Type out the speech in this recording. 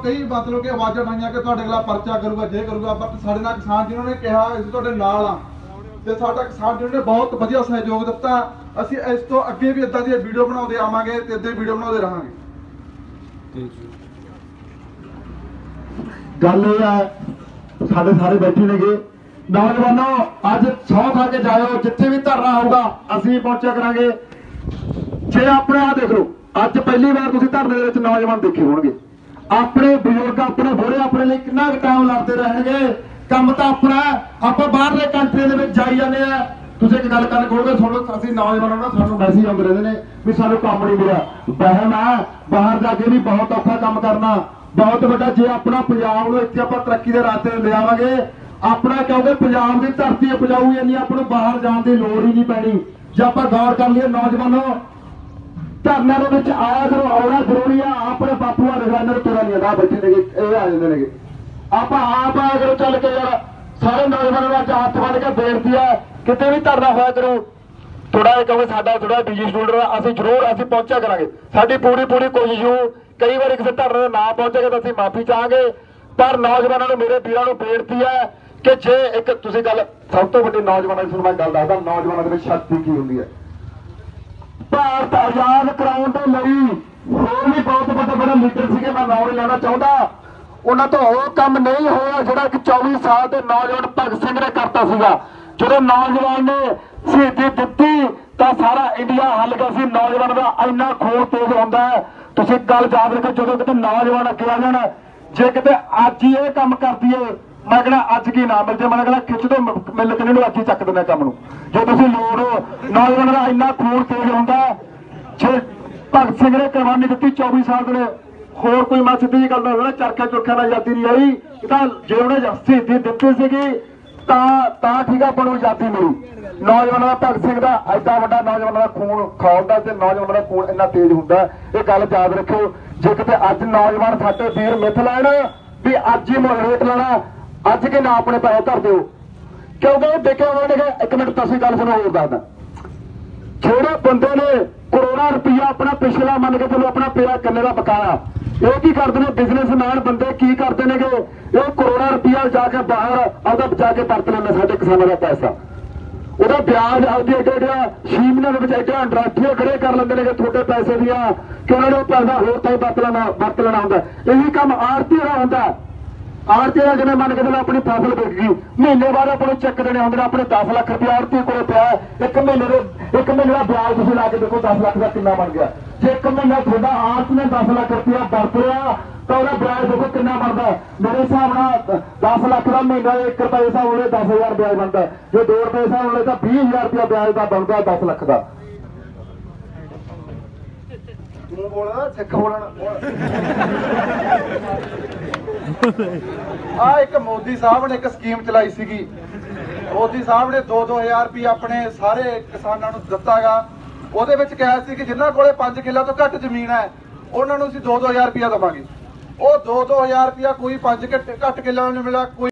कई मतलब कि आवाज़ां उठाइयां कि तुहाडे खिलाफ परचा करूगा जे करूगा, बट साडे नाल किसान जिन्होंने कहा असीं तुहाडे नाल आ ते साडा किसान जिन्होंने बहुत वधिया सहयोग दिता। असीं इस तो अगे भी इदां दी वीडियो बनाउंदे आवांगे ते इदां वीडियो बनाउंदे रहांगे। गल ये है साडे सारे बैठे नेगे नौजवानों, अज सौ खा के जाओ जिथे भी धरना होगा असीं पहुंचा करांगे। जे अपने आ देख लो, अज पहली बार तुसीं धरने दे विच नौजवान देखे होणगे। अपने बजुर्ग अपने बुढ़े अपने लिए कितना टाइम लड़ते रहेंगे। काम तो अपना आप बाहरले कंट्री दे विच जाई जाने आ। तुसीं एक गल कर कहोगे सुनो, असीं नौजवानों ना सानूं मैसेज आउंदे रहंदे ने भी सानूं काम नहीं मिलिया। बहम है, बाहर जाके भी बहुत औखा काम करना, बहुत वड्डा। जे अपना पंजाब नूं इत्थे आपां तरक्की दे रास्ते ते लिआवांगे, अपना क्योंकि पंजाब की धरती उपजाऊ इन्नी आपको बाहर जाने की लोड़ ही नहीं पैनी। जे आप गौर कर लिए नौजवानों, धरने के आया करो, आना जरूरी है। अपने बापू डिजाइनर तुरा नहीं आता बैठे ने आ जाते हैं। आप आया करो चल के यार, सारे नौजवानों का हाथ बन के बेनती है कितने भी धरना होया करो। थोड़ा क्योंकि साडा थोड़ा बिजी शेड्यूल है, असं जरूर असं पहुंचा करेंगे। साडी पूरी पूरी कोशिश हो। कई बार किसी धरने ना पहुंचेगा तो असं माफी चाहांगे, पर नौजवानों को मेरे वीरों को बेनती है कि जे एक तुसीं गल सब तो वड्डी नौजवानों की मैं गल दसदा, नौजवानों की शक्ति की होंदी है। भारत आजाद कराउण दे लई होर भी बहुत बड़े बड़े लीडर सीगे, मैं नाम नहीं लेना चाहुंदा। उन्हां तो वो काम नहीं होया जिहड़ा कि 24 साल के नौजवान भगत सिंह ने करता सीगा। जो नौजवान ने शहीदी दित्ती तो सारा इंडिया हल गया सी। नौजवान का इन्ना खून तेज होंदा है। तुसीं गल याद रखो, जो किते नौजवान अगे आ जाण, जे किते अज ही ये काम कर दईए, मैं कहना अज की ना मिल जाए, मैं कहना खिच दो मिल के अज ही चक देना काम। जो तुम लोड़ हो, नौजवान का इन्ना खून तेज होंदा है। जे भगत सिंह ने कुर्बानी दी 24 साल ने, होर कोई मैं सीधी जी गल दसदा, चरखा चुरखा नाल आजादी नहीं आई। जे उन्हें शहीदी दित्ती सीगी तां ठीक है, अपन आजादी मिली। नौजवानों का भगत सिंह का एडा वड्डा नौजवानों का खून खौलदा ते नौजवानों का खून इन्ना तेज हुंदा, ये गल याद रखो। जे किते अज नौजवान साडे वीर मिथ लैण भी अज ही मुल रेट लेना, अज के ना अपने पैसे धर दो, क्योंकि देखे उन्होंने एक मिनट तुसीं गल सुनो होर दसदा। जेड़े बंदे ने करोड़ां रुपया अपना पिछला मन के चलो अपना पेरा कन्ने का बकाया, ये की करते हैं बिजनेसमैन बंदे की करते हैं कि ये करोड़ां रुपया जाके बाहर आता जाके परत लेंगे साडे किसानों का पैसा, वह ब्याज आदि एडे 6 महीने एडे अंडराठियां खड़े कर लेंगे ने थोड़े पैसे दिया कि उन्होंने पैसा होर ताई वरत लेना होंगे। यही काम आड़ती का होंगे। आड़ती का जिन्हें मन के चलो अपनी फसल बिक गई, महीने बाद अपने चेक देने होंगे, अपने 10 लाख रुपया आड़ती को पिया, एक महीने का ब्याज तुम ला के देखो 10 लाख का कितना बन गया। जे एक महीना थोड़ा आड़ती ने 10 लाख रुपया वरत लिया तो वह ब्याज देखो कितना बनता है। मेरे हिसाब से 10 लाख का महीना 1 रुपये हिसाब होने 10,000 ब्याज बनता है। जो 2 रुपये हिसाब होने तो 20,000 रुपया ब्याज का बनता है 10 लाख का। एक मोदी साहब ने एक स्कीम चलाई सी। मोदी साहब ने 2-2 रुपये अपने सारे किसानों को दिता गा। ਉਹਦੇ ਵਿੱਚ ਕਿਹਾ ਸੀ ਕਿ ਜਿਨ੍ਹਾਂ ਕੋਲੇ 5 ਕਿੱਲਾ ਤੋਂ ਘੱਟ ਜ਼ਮੀਨ ਹੈ ਉਹਨਾਂ ਨੂੰ ਅਸੀਂ 2-2 ਹਜ਼ਾਰ ਰੁਪਇਆ ਦੇਵਾਂਗੇ। ਉਹ 2-2 ਹਜ਼ਾਰ ਰੁਪਇਆ ਕੋਈ 5 ਘੱਟ ਕਿੱਲਾ ਨੂੰ ਮਿਲਿਆ, ਕੋਈ